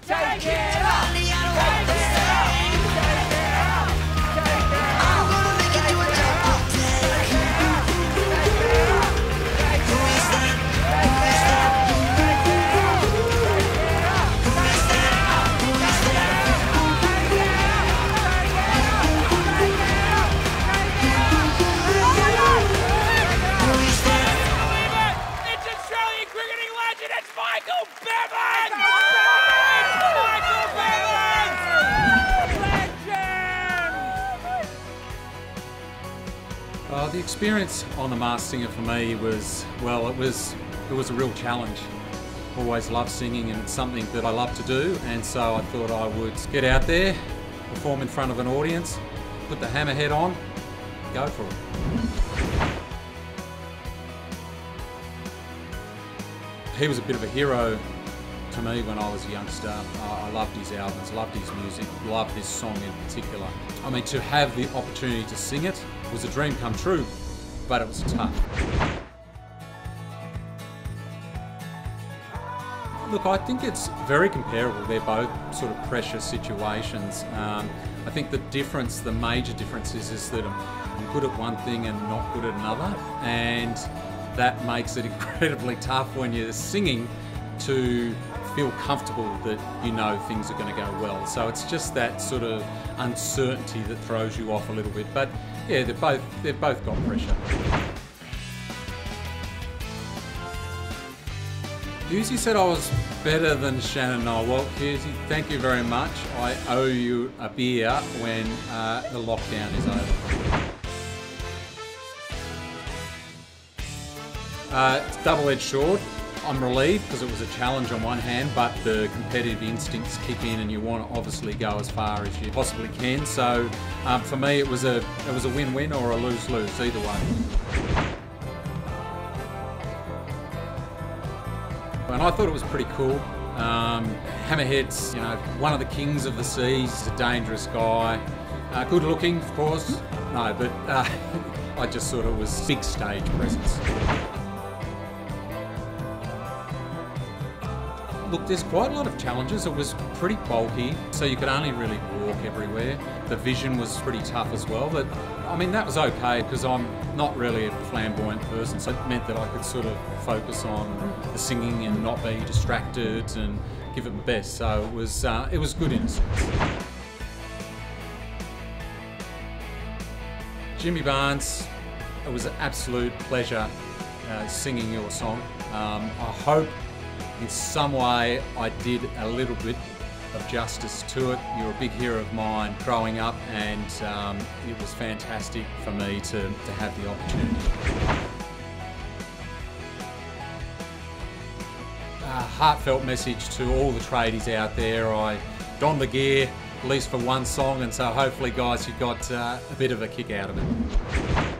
Take it up! Take it up! Take it up! Take it up! I'm gonna make it do a double take. Who is that? Who is that? It's Australian cricketing legend, it's Michael Bevan! It's Michael Bevan! Legend! The experience on The Masked Singer for me was, well, it was a real challenge. Always loved singing and it's something that I love to do, and so I thought I would get out there, perform in front of an audience, put the Hammerhead on, go for it. He was a bit of a hero to me when I was a youngster. I loved his albums, loved his music, loved this song in particular. I mean, to have the opportunity to sing it was a dream come true, but it was tough. Look, I think it's very comparable. They're both sort of pressure situations. I think the difference, the major difference is that I'm good at one thing and not good at another, and that makes it incredibly tough when you're singing to feel comfortable that you know things are going to go well. So it's just that sort of uncertainty that throws you off a little bit. But yeah, they've both got pressure. Husey said I was better than Shannon Noel. Well, Husey, thank you very much. I owe you a beer when the lockdown is over. It's double-edged sword. I'm relieved because it was a challenge on one hand, but the competitive instincts kick in and you want to obviously go as far as you possibly can. So for me it was a win-win or a lose-lose, either way. And I thought it was pretty cool. Hammerhead's, one of the kings of the seas. He's a dangerous guy. Good looking, of course. No, but I just thought it was big stage presence. Look, there's quite a lot of challenges. It was pretty bulky, so you could only really walk everywhere. The vision was pretty tough as well, but I mean, that was okay because I'm not really a flamboyant person, so it meant that I could sort of focus on the singing and not be distracted and give it my best. So it was good in a sense. Jimmy Barnes, it was an absolute pleasure singing your song. I hope in some way I did a little bit of justice to it. You're a big hero of mine growing up, and it was fantastic for me to have the opportunity. A heartfelt message to all the tradies out there. I donned the gear, at least for one song, and so hopefully guys, you got a bit of a kick out of it.